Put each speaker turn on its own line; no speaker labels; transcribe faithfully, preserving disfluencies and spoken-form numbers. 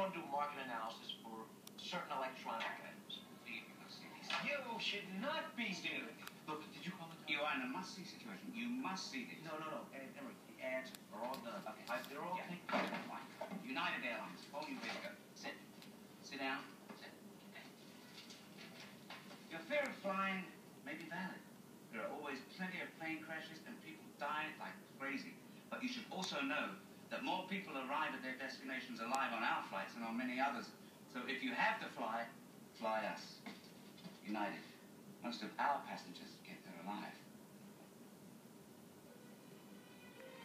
want to do market analysis for certain electronic items.
You should not be stealing.
Look, did you call it?
You are in a must-see situation. You must see this.
No, no, no. Ed, Emery, the ads are all done.
Okay.
I, they're all
Yeah.
taken.
Fine. United Airlines. Phone you ready to go. Sit. Sit down. Sit. Your fear of flying may be valid. There are always plenty of plane crashes and people die like crazy. But you should also know that more people arrive at their destinations alive on our flights than on many others. So if you have to fly, fly us. United. Most of our passengers get there alive.